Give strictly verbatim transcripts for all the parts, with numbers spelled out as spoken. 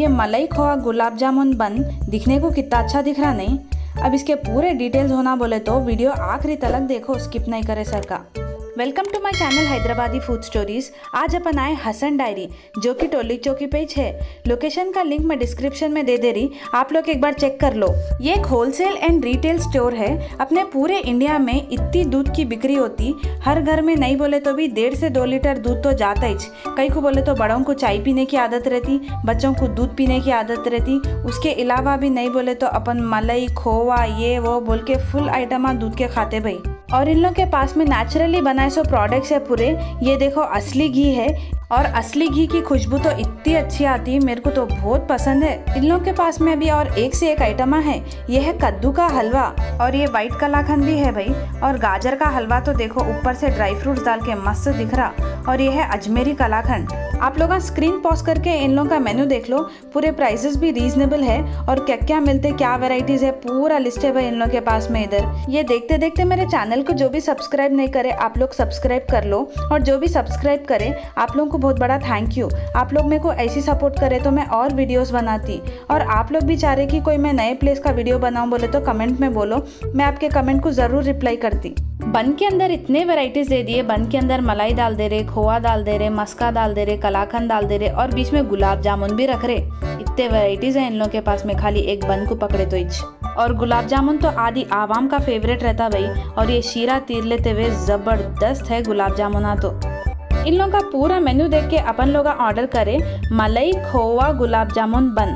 ये मलाई खोआ गुलाब जामुन बन दिखने को कितना अच्छा दिख रहा नहीं। अब इसके पूरे डिटेल्स होना बोले तो वीडियो आखिरी तक देखो, स्किप नहीं करे सर का। Welcome to my channel Hyderabadi food stories. आज अपन आए हसन डायरी, जो कि टोली चौकी पे है। लोकेशन का लिंक मैं डिस्क्रिप्शन में दे दे रही, आप लोग एक बार चेक कर लो। ये एक होलसेल एंड रिटेल स्टोर है। अपने पूरे इंडिया में इतनी दूध की बिक्री होती, हर घर में नहीं बोले तो भी डेढ़ से दो लीटर दूध तो जाता ही। कई को बोले तो बड़ों को चाय पीने की आदत रहती, बच्चों को दूध पीने की आदत रहती। उसके अलावा भी नहीं बोले तो अपन मलाई खोवा ये वो बोल के फुल आइटम दूध के खाते भाई। और इन लोग के पास में नेचुरली बनाए सो प्रोडक्ट्स है पूरे। ये देखो असली घी है, और असली घी की खुशबू तो इतनी अच्छी आती है, मेरे को तो बहुत पसंद है। इन लोग के पास में अभी और एक से एक आइटम है। ये है कद्दू का हलवा, और ये व्हाइट कलाकंद भी है भाई। और गाजर का हलवा तो देखो ऊपर से ड्राई फ्रूट्स डाल के मस्त दिख रहा। और ये है अजमेरी कलाकंद। आप लोग स्क्रीन पॉज करके इन लोगों का मेन्यू देख लो, पूरे प्राइसेस भी रीजनेबल है। और क्या क्या मिलते, क्या वेराइटीज है, पूरा लिस्ट है भाई इन लोग के पास में इधर। ये देखते देखते मेरे चैनल को जो भी सब्सक्राइब नहीं करे आप लोग सब्सक्राइब कर लो, और जो भी सब्सक्राइब करे आप लोगों को बहुत बड़ा थैंक यू। आप लोग मेरे को ऐसी सपोर्ट करे तो मैं और वीडियोस बनाती। और आप लोग भी चाह रहे कि कोई मैं नए प्लेस का वीडियो बनाऊं बोले तो कमेंट में बोलो, मैं आपके कमेंट को जरूर रिप्लाई करती। बन के अंदर इतने वैरायटीज दे दिए। बन के अंदर मलाई डाल दे रहे, खोआ डाल दे रहे, मस्का डाल दे रहे, कलाकंद डाल दे रहे, और बीच में गुलाब जामुन भी रख रहे। इतने वैरायटीज है इन लोगों के पास में, खाली एक बन को पकड़े तो इच। और गुलाब जामुन तो आदि आवाम का फेवरेट रहता भाई। और ये शीरा तीर लेते हुए जबरदस्त है गुलाब जामुना। तो इन लोगों का पूरा मेन्यू देख के अपन लोग ऑर्डर करे मलाई खोवा गुलाब जामुन बन।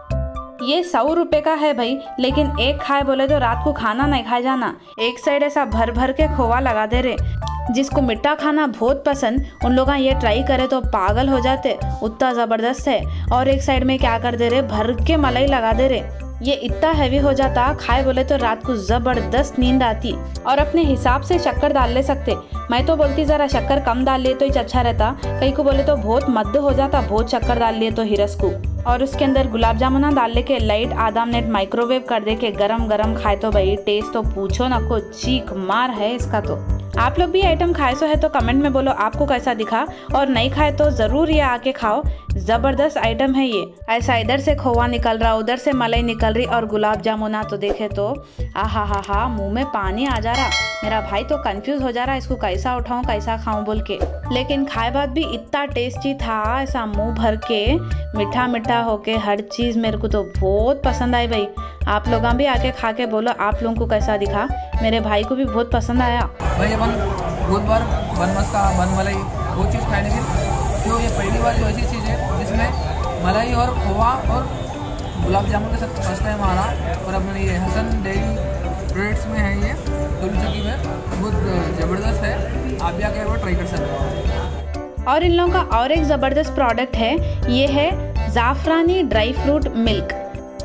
ये सौ रुपए का है भाई, लेकिन एक खाए बोले तो रात को खाना नहीं खाए जाना। एक साइड ऐसा भर भर के खोवा लगा दे रहे। जिसको मीठा खाना बहुत पसंद उन लोग ये ट्राई करे तो पागल हो जाते, उतना ज़बरदस्त है। और एक साइड में क्या कर दे रहे, भर के मलाई लगा दे रहे। ये इतना हैवी हो जाता, खाए बोले तो रात को जबरदस्त नींद आती। और अपने हिसाब से शक्कर डाल ले सकते। मैं तो बोलती ज़रा शक्कर कम डाल लिए तो ही अच्छा रहता। कई को बोले तो बहुत मद्द हो जाता, बहुत शक्कर डाल लिए तो हिरस को। और उसके अंदर गुलाब जामुना डाल के लाइट आधा मिनट माइक्रोवेव कर दे के गरम गरम खाए तो भाई टेस्ट तो पूछो ना को, चीख मार है इसका। तो आप लोग भी आइटम खाए सो है तो कमेंट में बोलो आपको कैसा दिखा, और नहीं खाए तो ज़रूर ये आके खाओ। ज़बरदस्त आइटम है ये। ऐसा इधर से खोवा निकल रहा, उधर से मलाई निकल रही, और गुलाब जामुना तो देखे तो आहा हा हा मुँह में पानी आ जा रहा। मेरा भाई तो कंफ्यूज हो जा रहा, इसको कैसा उठाऊं कैसा खाऊं बोल के। लेकिन खाए बाद भी इतना टेस्टी था, ऐसा मुंह भर के मीठा मीठा होके हर चीज़ मेरे को तो बहुत पसंद आई भाई। आप लोग भी आके खा के बोलो आप लोगों को कैसा दिखा। मेरे भाई को भी बहुत पसंद आया भाई। अपन बहुत बार बन मस्का बन मलाई वो चीज़ खाए, लेकिन जो ये पहली बार जो ऐसी चीज़ है जिसमें मलाई और खोवा और गुलाब जामुन के साथ फर्स्ट टाइम आ रहा। और अपने ये हसन डेयरी प्रोडक्ट्स में है, ये टोली चौकी में बहुत ज़बरदस्त है। आप भी आके वो ट्राई कर सकते हो। और इन लोगों का और एक ज़बरदस्त प्रोडक्ट है, ये है ज़ाफ़रानी ड्राई फ्रूट मिल्क।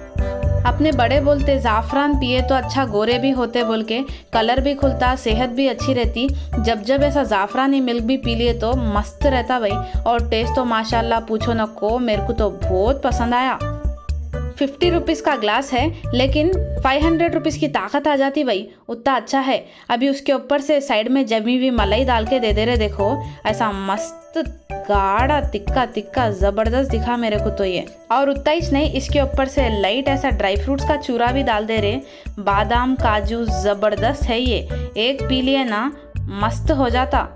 अपने बड़े बोलते ज़ाफ़रान पिए तो अच्छा गोरे भी होते बोल के, कलर भी खुलता, सेहत भी अच्छी रहती। जब जब ऐसा ज़ाफ़रानी मिल्क भी पी लिए तो मस्त रहता भाई। और टेस्ट तो माशाल्लाह पूछो न को, मेरे को तो बहुत पसंद आया। फिफ्टी रुपीज़ का ग्लास है, लेकिन फाइव हंड्रेड रुपीज़ की ताकत आ जाती भाई, उतना अच्छा है। अभी उसके ऊपर से साइड में जमी हुई मलाई डाल के दे दे रहे, देखो ऐसा मस्त गाढ़ा तिक्का तिक्का ज़बरदस्त दिखा मेरे को तो ये। और उतना ही नहीं, इसके ऊपर से लाइट ऐसा ड्राई फ्रूट्स का चूरा भी डाल दे रहे, बादाम काजू ज़बरदस्त है ये। एक पी लिए ना मस्त हो जाता।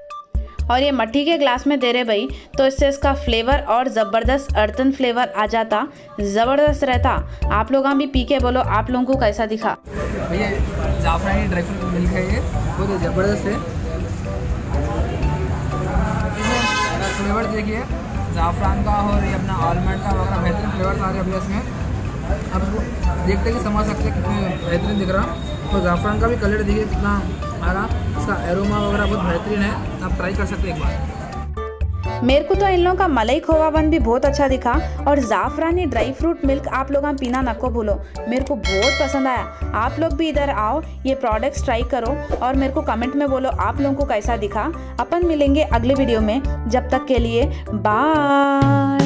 और ये मट्टी के ग्लास में दे रहे भाई, तो इससे इसका फ्लेवर और ज़बरदस्त अर्थन फ्लेवर आ जाता, ज़बरदस्त रहता। आप लोग भी पी के बोलो आप लोगों को कैसा दिखा। भैया ज़ाफ़रानी ड्राई फ्रूट मिल्क है, ये बहुत ज़बरदस्त है। फ्लेवर देखिए ज़ाफ़रान का और ये अपना आलमंड का वगैरह बेहतरीन फ्लेवर आ रहे हैं इसमें। अब इसको देखते ही समझ सकते हैं कितने बेहतरीन दिख रहा। और ज़ाफ़रान का भी कलर देखिए कितना आ रहा, इसका एरोमा वगैरह बहुत बेहतरीन है। आप ट्राई कर सकते हैं एक बार। मेरे को तो इन लोगों का मलाई खोवा बन भी बहुत अच्छा दिखा। और ज़ाफ़रानी ड्राई फ्रूट मिल्क आप लोग पीना नको भूलो, मेरे को बहुत पसंद आया। आप लोग भी इधर आओ, ये प्रोडक्ट्स ट्राई करो, और मेरे को कमेंट में बोलो आप लोगों को कैसा दिखा। अपन मिलेंगे अगले वीडियो में, जब तक के लिए बाय।